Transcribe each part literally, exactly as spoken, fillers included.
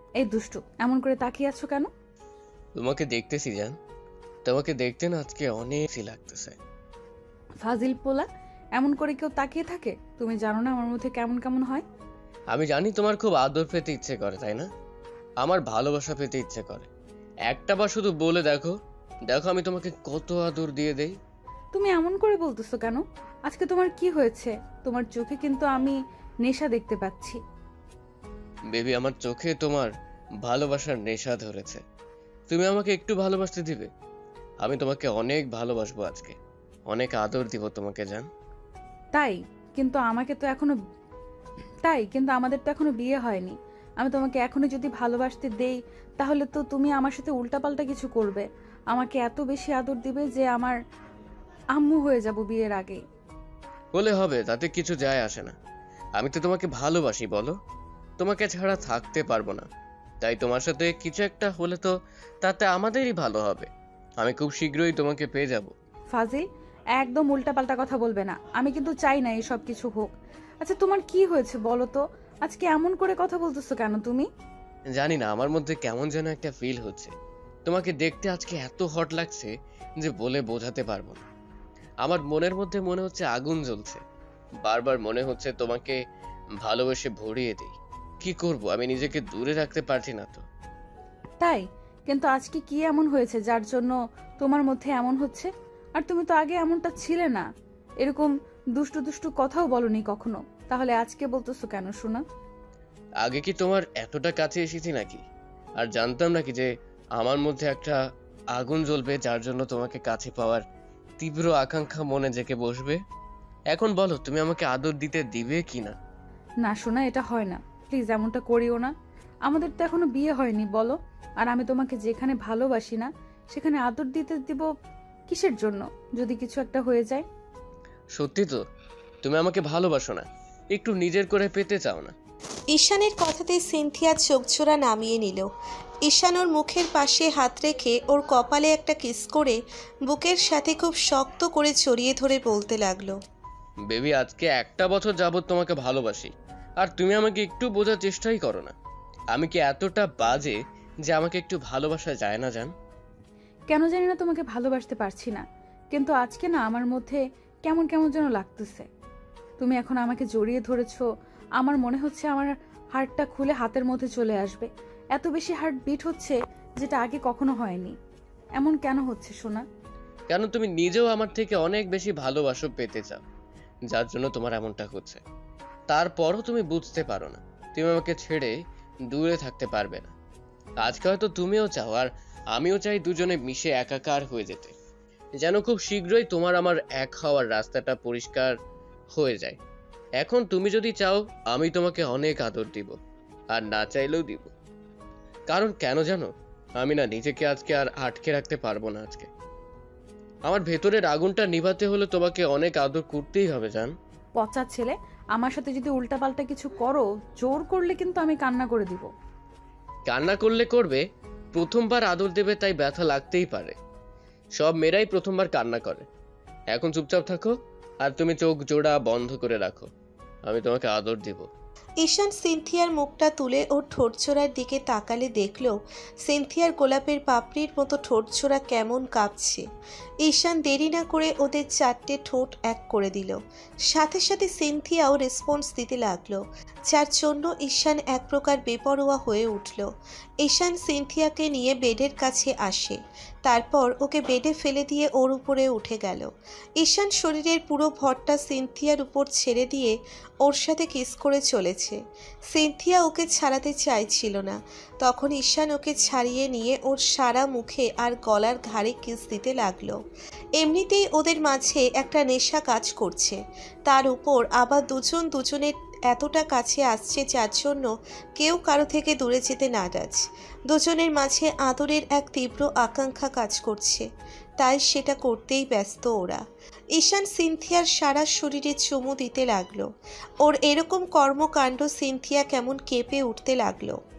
এই দুষ্টু, এমন করে তাকিয়ে আছো কেন? তোমাকে দেখতেছি জান, তোমাকে দেখতে না আজকে অনেক লাগতেছে। ফাজিল পোলা, এমন করে কেউ তাকিয়ে থাকে? তুমি জানো না আমার মধ্যে কেমন কেমন হয়? আমি জানি তোমার খুব আদর পেতে ইচ্ছে করে, তাই না? আমার ভালোবাসা পেতে ইচ্ছে করে। একটা বার শুধু বলে দেখো, দেখো আমি তোমাকে কত আদর দিয়ে দেই। তুমি এমন করে বলতেছো কেন? আজকে তোমার কি হয়েছে? তোমার চোখে কিন্তু আমি নেশা দেখতে পাচ্ছি। বেবি, আমার চোখে তোমার ভালোবাসার নেশা ধরেছে। তুমি আমাকে একটু ভালোবাসতে দিবে? আমি তোমাকে অনেক ভালোবাসবো আজকে, অনেক আদর দিব তোমাকে জান। তাই? কিন্তু আমাকে তো এখনো তাই কিন্তু আমাদের তো এখনো বিয়ে হয়নি। আমি তোমাকে এখনো যদি ভালোবাসতে দেই, তাহলে তো তুমি আমার সাথে উল্টাপাল্টা কিছু করবে। আমাকে এত বেশি আদর দিবে যে আমার আম্মু হয়ে যাব বিয়ের আগেই। বলে হবে, তাতে কিছু যায় আসে না। আমি তো তোমাকে ভালোবাসি বলো, তোমাকে ছাড়া থাকতে পারবো না। তাই তোমার সাথে কিছু একটা হলে তো তাতে আমাদেরই ভালো হবে। আমি খুব শীঘ্রই তোমাকে পেয়ে যাব। ফাজিল, একদম উল্টাপাল্টা কথা বলবে না। আমি কিন্তু চাই না এসব কিছু হোক। আচ্ছা, তোমার কি হয়েছে বলো তো? আজকে এমন করে কথা বলতেছো কেন তুমি? জানি না, আমার মধ্যে কেমন যেন একটা ফিল হচ্ছে। তোমাকে দেখতে আজকে এত হট লাগছে যে বলে বোঝাতে পারবো না। আমার মনের মধ্যে মনে হচ্ছে আগুন জ্বলছে। বারবার মনে হচ্ছে তোমাকে ভালোবেসে ভরিয়ে দিই। কি করব, আমি নিজেকে দূরে রাখতে পারছি না তো। তাই? কিন্তু আজকে কি এমন হয়েছে যার জন্য তোমার মধ্যে এমন হচ্ছে? আর তুমি তো আগে এমনটা ছিলে না। এরকম দুষ্টু দুষ্টু কথাও বলনি কখনো। তাহলে আজকে বলতেছো কেন শোনা? আগে কি তোমার এতটা কাছে এসেছি নাকি? আর জানতাম নাকি যে আমার মধ্যে একটা আগুন জ্বলবে যার জন্য তোমাকে কাছে পাওয়ার তীব্র আকাঙ্ক্ষা মনে জেগে বসবে? এখন বলো, তুমি আমাকে আদর দিতে দিবে কিনা? না শোনা, এটা হয় না। প্লিজ এমনটা করিও না। আমাদের তো এখনো বিয়ে হয়নি বলো। আর আমি তোমাকে যেখানে ভালোবাসি না সেখানে আদর দিতে দিব কিসের জন্য, যদি কিছু একটা হয়ে যায়? সত্যি তো? তুমি আমাকে ভালোবাসো না, একটু নিজের করে পেতে চাও না? ঈশানের কথাতে সিনথিয়া চোখজোড়া নামিয়ে নিল। ঈশান ওর মুখের পাশে হাত রেখে ওর কপালে একটা কিস করে বুকের সাথে খুব শক্ত করে জড়িয়ে ধরে বলতে লাগলো, বেবি, আজকে একটা বছর যাবত তোমাকে ভালোবাসি, আর তুমি আমাকে একটু বোঝার চেষ্টাই করো না। আমি কি এতটা বাজে যে আমাকে একটু ভালোবাসা যায় না জান? কেন জানি না তোমাকে ভালোবাসতে পারছি না, কিন্তু আজকে না আমার মধ্যে কেমন কেমন যেন লাগতেছে। তুমি এখন আমাকে জড়িয়ে ধরেছো, আমার মনে হচ্ছে আমার হার্টটা খুলে হাতের মধ্যে চলে আসবে। এত বেশি হার্ট বিট হচ্ছে, যেটা আগে কখনো হয়নি। এমন কেন হচ্ছে সোনা? কেন, তুমি নিজেও আমার থেকে অনেক বেশি ভালোবাসো পেতে চাও, যার জন্য তোমার এমনটা হচ্ছে। তারপরও তুমি বুঝতে পারো না, তুমি আমাকে ছেড়ে দূরে থাকতে পারবে না। আজকে হয়তো তুমিও চাও আর আমিও চাই দুজনে মিশে একাকার হয়ে যেতে, যেন খুব শীঘ্রই তোমার আমার এক হওয়ার রাস্তাটা পরিষ্কার হয়ে যায়। এখন তুমি যদি চাও, আমি তোমাকে অনেক আদর দিব, আর না চাইলেও দিব। কারণ কেন জানো, আমি না নিজেকে আজকে আর আটকে রাখতে পারবো না। আজকে আমার ভেতরের আগুনটা নিভাতে হলে তোমাকে অনেক আদর করতেই হবে জান। পচা ছেলে, আমার সাথে যদি উল্টাপাল্টা কিছু করো, জোর করলে কিন্তু আমি কান্না করে দিব। কান্না করলে করবে, প্রথমবার আদর দেবে তাই ব্যথা লাগতেই পারে। সব মেয়েরাই প্রথমবার কান্না করে। এখন চুপচাপ থাকো, আর তুমি চোখ জোড়া বন্ধ করে রাখো, আমি তোমাকে আদর দিব। ঈশান সিনথিয়ার মুখটা তুলে ওর ঠোঁটছোড়ার দিকে তাকালে দেখল সিনথিয়ার গোলাপের পাপড়ির মতো ঠোঁটছোড়া কেমন কাঁপছে। ঈশান দেরি না করে ওদের চারটে ঠোঁট এক করে দিল। সাথে সাথে সিনথিয়াও রেসপন্স দিতে লাগলো, যার জন্য ঈশান এক প্রকার বেপরোয়া হয়ে উঠল। ঈশান সিনথিয়াকে নিয়ে বেডের কাছে আসে, তারপর ওকে বেডে ফেলে দিয়ে ওর উপরে উঠে গেল। ঈশান শরীরের পুরো ভরটা সিনথিয়ার উপর ছেড়ে দিয়ে ওর সাথে কিস করে চলেছে। সিনথিয়া ওকে ছাড়াতে চাইছিল না, তখন ঈশান ওকে ছাড়িয়ে নিয়ে ওর সারা মুখে আর গলার ঘাড়ে কিস দিতে লাগলো। এমনিতেই ওদের মাঝে একটা নেশা কাজ করছে, তার উপর আবার দুজন দুজনের এতটা কাছে আসছে যার জন্য কেউ কারো থেকে দূরে যেতে নারাজ। দুজনের মাঝে আদরের এক তীব্র আকাঙ্ক্ষা কাজ করছে, তাই সেটা করতেই ব্যস্ত ওরা। ঈশান সিনথিয়ার সারা শরীরে চুমু দিতে লাগলো। ওর এরকম কর্মকাণ্ড সিনথিয়া কেমন কেঁপে উঠতে লাগলো।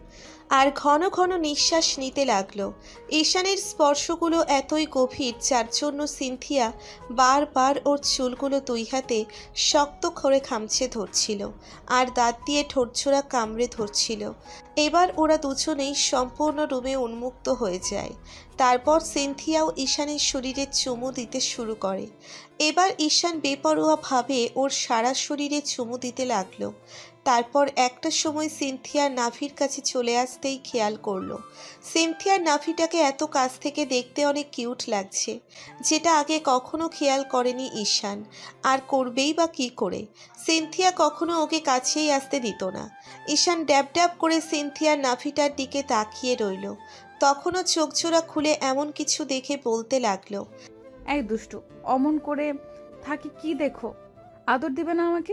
আর ঘন ঘন নিঃশ্বাস নিতে লাগলো। ঈশানের স্পর্শগুলো এতই গভীর যার জন্য সিনথিয়া বারবার ওর চুলগুলো দুই হাতে শক্ত করে খামচে ধরছিল আর দাঁত দিয়ে ঠোঁটছোড়া কামড়ে ধরছিল। এবার ওরা দুজনেই সম্পূর্ণরূপে উন্মুক্ত হয়ে যায়। তারপর সিনথিয়াও ঈশানের শরীরে চুমু দিতে শুরু করে। এবার ঈশান বেপরোয়াভাবে ওর সারা শরীরে চুমু দিতে লাগলো। তারপর একটা সময় সিনথিয়ার নাভির কাছে চলে আসতেই খেয়াল করলো সিনথিয়ার নাভিটাকে এত কাছ থেকে দেখতে অনেক কিউট লাগছে, যেটা আগে কখনো খেয়াল করেনি ঈশান, আর করবেই বা কী করে। সিনথিয়া কখনো ওকে কাছেই আসতে দিত না। ঈশান ড্যাব ড্যাব করে সিনথিয়ার নাভিটার দিকে তাকিয়ে রইল। তখনও চোখজোড়া খুলে এমন কিছু দেখে বলতে লাগলো, এই দুষ্টু, অমন করে থাকি কি দেখো? আদর দিবে না আমাকে?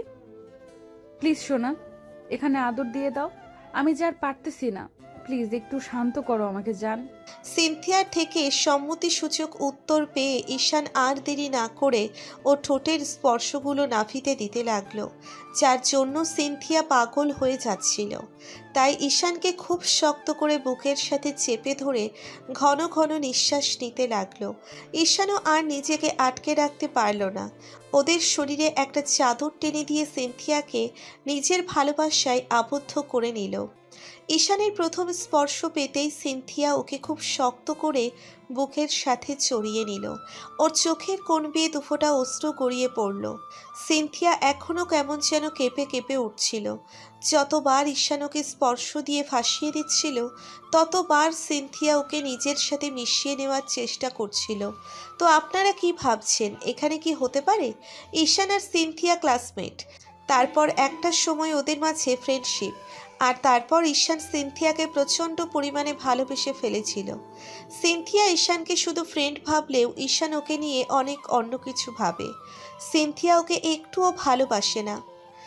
প্লিজ সোনা, এখানে আদর দিয়ে দাও। আমি যে আর পারতেছি না, প্লিজ একটু শান্ত করো আমাকে জান। সিনথিয়ার থেকে সম্মতিসূচক উত্তর পেয়ে ঈশান আর দেরি না করে ও ঠোঁটের স্পর্শগুলো নাভিতে দিতে লাগলো, যার জন্য সিনথিয়া পাগল হয়ে যাচ্ছিল। তাই ঈশানকে খুব শক্ত করে বুকের সাথে চেপে ধরে ঘন ঘন নিঃশ্বাস নিতে লাগলো। ঈশানও আর নিজেকে আটকে রাখতে পারল না। ওদের শরীরে একটা চাদর টেনে দিয়ে সিনথিয়াকে নিজের ভালোবাসায় আবদ্ধ করে নিল। ঈশানের প্রথম স্পর্শ পেতেই সিনথিয়া ওকে খুব শক্ত করে বুকের সাথে জড়িয়ে নিল। ওর চোখের কোণ বেয়ে দুফোঁটা অশ্রু গড়িয়ে পড়ল। সিনথিয়া এখনও কেমন যেন কেঁপে কেঁপে উঠছিল। যতবার ঈশান ওকে স্পর্শ দিয়ে ফাঁসিয়ে দিচ্ছিল, ততবার সিনথিয়া ওকে নিজের সাথে মিশিয়ে নেওয়ার চেষ্টা করছিল। তো আপনারা কি ভাবছেন, এখানে কি হতে পারে? ঈশান আর সিনথিয়া ক্লাসমেট, তারপর একটা সময় ওদের মাঝে ফ্রেন্ডশিপ, আর তারপর ঈশান সিনথিয়াকে প্রচণ্ড পরিমাণে ভালোবেসে ফেলেছিল। সিনথিয়া ঈশানকে শুধু ফ্রেন্ড ভাবলেও ঈশান ওকে নিয়ে অনেক অন্য কিছু ভাবে। সিনথিয়া ওকে একটুও ভালোবাসে না,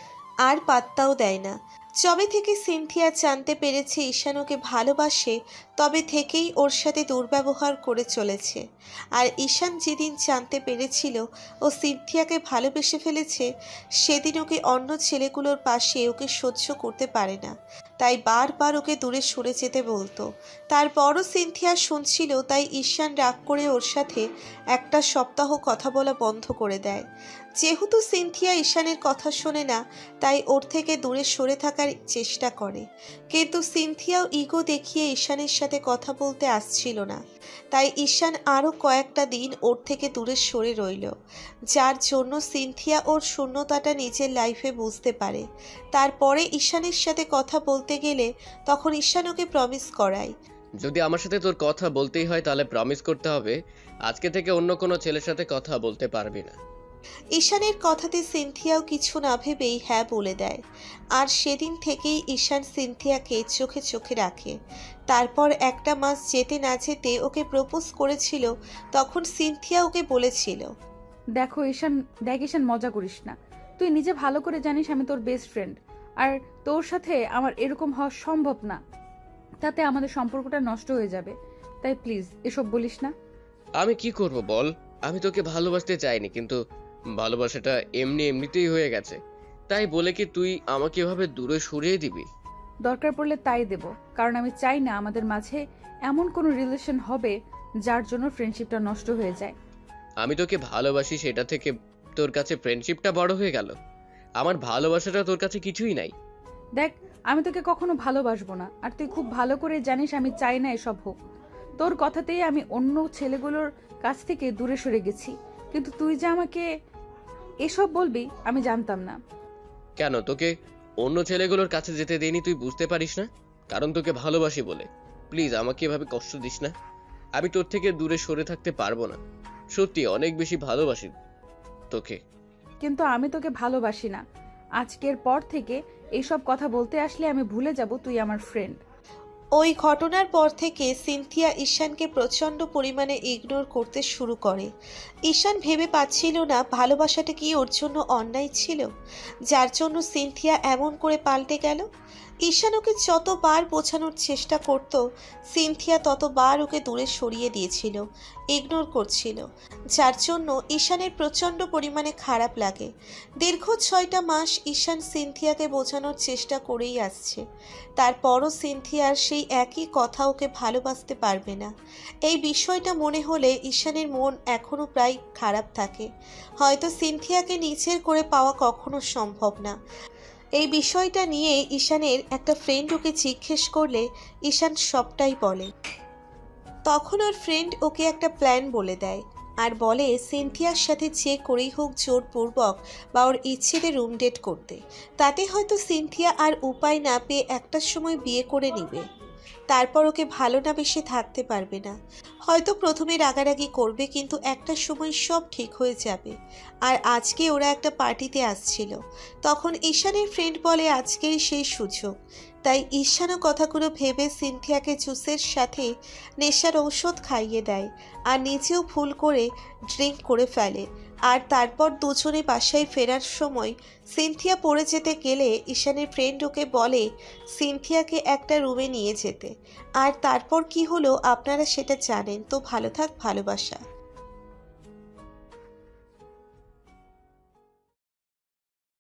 আর পাত্তাও দেয় না। যবে থেকে সিনথিয়া জানতে পেরেছে ঈশান ওকে ভালোবাসে, তবে থেকেই ওর সাথে দুর্ব্যবহার করে চলেছে। আর ঈশান যেদিন জানতে পেরেছিল ও সিনথিয়াকে ভালোবেসে ফেলেছে, সেদিন ওকে অন্য ছেলেগুলোর পাশে ওকে সহ্য করতে পারে না, তাই বারবার ওকে দূরে সরে যেতে বলতো। তারপরও সিনথিয়া শুনছিল, তাই ঈশান রাগ করে ওর সাথে একটা সপ্তাহ কথা বলা বন্ধ করে দেয়। যেহেতু সিনথিয়া ঈশানের কথা শোনে না, তাই ওর থেকে দূরে সরে থাকার চেষ্টা করে। কিন্তু সিনথিয়াও ইগো দেখিয়ে ঈশানের সাথে কথা বলতে আসছিল না, তাই ঈশান আরও কয়েকটা দিন ওর থেকে দূরে সরে রইল, যার জন্য সিনথিয়া ওর শূন্যতাটা নিজের লাইফে বুঝতে পারে। তারপরে ঈশানের সাথে কথা বলতে গেলে তখন ঈশান ওকে প্রমিস করায়, যদি আমার সাথে তোর কথা বলতেই হয় তাহলে প্রমিস করতে হবে আজকে থেকে অন্য কোনো ছেলের সাথে কথা বলতে পারবি না। ঈশানের কথাতে সিনথিয়াও কিছু না ভেবেই হ্যাঁ বলে দেয়। আর সেদিন থেকেই ঈশান সিনথিয়াকে চোখে চোখে রাখে। তারপর একটা মাস যেতে না যেতে ওকে প্রপোজ করেছিল। তখন সিনথিয়া ওকে বলেছিল, দেখো ঈশান, দেখ ঈশান, মজা করিস না। তুই নিজে ভালো করে জানিস আমি তোর বেস্ট ফ্রেন্ড, আর তোর সাথে আমার এরকম হওয়া সম্ভব না। তাতে আমাদের সম্পর্কটা নষ্ট হয়ে যাবে, তাই প্লিজ এসব বলিস না। আমি কি করব বল? আমি তোকে ভালোবাসতে চাইনি, কিন্তু ভালোবাসাটা এমনি এমনিতেই হয়ে গেছে। তাই বলে কি তুই আমাকে এভাবে দূরে সরিয়ে দিবি? দরকার পড়লে তাই দেব, কারণ আমি চাই না আমাদের মাঝে এমন কোনো রিলেশন হবে যার জন্য ফ্রেন্ডশিপটা নষ্ট হয়ে যায়। আমি তোকে ভালোবাসি, সেটা থেকে তোর কাছে ফ্রেন্ডশিপটা বড় হয়ে গেল? আমার ভালোবাসাটা তোর কাছে কিছুই নাই। দেখ, আমি তোকে কখনো ভালোবাসবো না, আর তুই খুব ভালো করে জানিস আমি চাই না এসব হোক। তোর কথাতেই আমি অন্য ছেলেগুলোর কাছ থেকে দূরে সরে গেছি, কিন্তু তুই যে আমাকে এসব বলবি আমি জানতাম না। কেন তোকে অন্য ছেলেগুলোর কাছে যেতে দেইনি তুই বুঝতে পারিস না? কারণ তোকে ভালোবাসি বলে। প্লিজ আমাকে এভাবে কষ্ট দিস না। আমি তোর থেকে দূরে সরে থাকতে পারবো না। সত্যি অনেক বেশি ভালোবাসি তোকে। কিন্তু আমি তোকে ভালোবাসি না। আজকের পর থেকে এইসব কথা বলতে আসলে আমি ভুলে যাব তুই আমার ফ্রেন্ড। ওই ঘটনার পর থেকে সিনথিয়া ঈশানকে প্রচণ্ড পরিমাণে ইগনোর করতে শুরু করে। ঈশান ভেবে পাচ্ছিল না ভালোবাসাটা কি ওর জন্য অন্যায় ছিল, যার জন্য সিনথিয়া এমন করে পাল্টে গেল। ঈশান ওকে যতবার বোঝানোর চেষ্টা করত, সিনথিয়া ততবার ওকে দূরে সরিয়ে দিয়েছিল, ইগনোর করছিল, যার জন্য ঈশানের প্রচণ্ড পরিমাণে খারাপ লাগে। দীর্ঘ ছয়টা মাস ঈশান সিনথিয়াকে বোঝানোর চেষ্টা করেই আসছে, তারপরও সিনথিয়ার সেই একই কথা ওকে ভালোবাসতে পারবে না। এই বিষয়টা মনে হলে ঈশানের মন এখনও প্রায় খারাপ থাকে। হয়তো সিনথিয়াকে নিজের করে পাওয়া কখনো সম্ভব না। এই বিষয়টা নিয়ে ঈশানের একটা ফ্রেন্ড ওকে জিজ্ঞেস করলে ঈশান সবটাই বলে। তখন ওর ফ্রেন্ড ওকে একটা প্ল্যান বলে দেয় আর বলে সিনথিয়ার সাথে যে করেই হোক জোরপূর্বক বা ওর ইচ্ছেতে রুম ডেট করতে। তাতে হয়তো সিনথিয়া আর উপায় না পেয়ে একটার সময় বিয়ে করে নিবে, তারপর ওকে ভালো না বেশি থাকতে পারবে না। হয়তো প্রথমে রাগারাগি করবে, কিন্তু একটা সময় সব ঠিক হয়ে যাবে। আর আজকে ওরা একটা পার্টিতে আসছিল, তখন ঈশানের ফ্রেন্ড বলে আজকেই সেই সুযোগ। তাই ঈশানও কথাগুলো ভেবে সিনথিয়াকে জুসের সাথে নেশার ঔষধ খাইয়ে দেয় আর নিজেও ভুল করে ড্রিঙ্ক করে ফেলে। আর তারপর দুজনে বাসায় ফেরার সময় সিনথিয়া পড়ে যেতে গেলে ঈশানের ফ্রেন্ড ওকে বলে সিনথিয়াকে একটা রুমে নিয়ে যেতে। আর তারপর কি হলো আপনারা সেটা জানেন তো। ভালো থাক, ভালোবাসা।